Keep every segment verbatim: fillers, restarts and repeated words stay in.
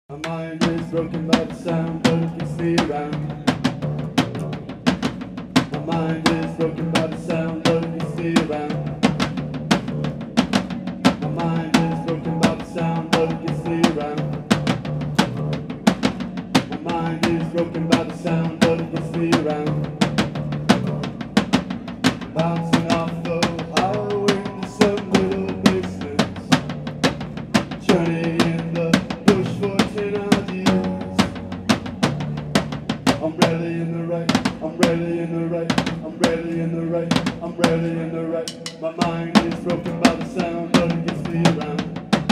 My mind is broken by the sound, but it gets me around. My mind is broken by the sound, but it gets me around. My mind is broken by the sound, but it gets me around. My mind is broken by the sound, but it gets me around. Bouncing off the highway to some little business, journey in the bush for ten odd years. I'm really in the right, I'm really in the right, I'm really in the right, I'm really in the right. My mind is broken by the sound, but it gets me around.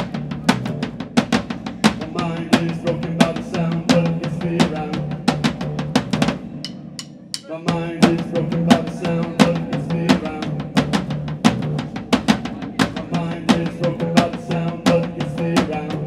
My mind is broken by the sound, but it gets me around. My mind is broken by the sound, but it gets me around. My mind is broken by the sound, but it gets me around.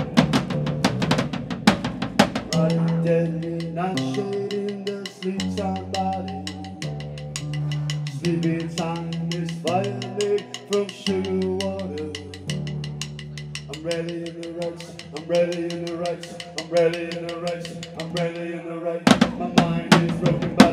Right deadly nightshade in the sleep-time body. Sleeping time is violate from sugar water. I'm ready in the right, I'm ready in the right, I'm ready in the right, I'm ready in the right. My mind is broken by